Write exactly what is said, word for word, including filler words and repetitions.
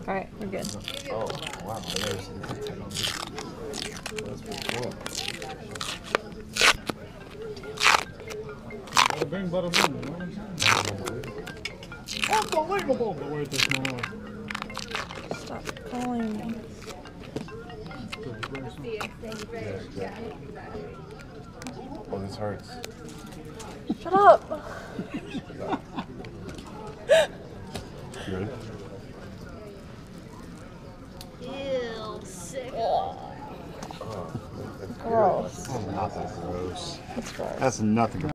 Alright, we're good. Oh, wow. There's That's pretty cool. Bada bing, bada boom, you know what I'm saying? Unbelievable the way this man. Stop calling me. Oh, this hurts. Shut up! Good? Ew, sick. Oh, that's Gross. That's nothing gross. That's gross. That's nothing.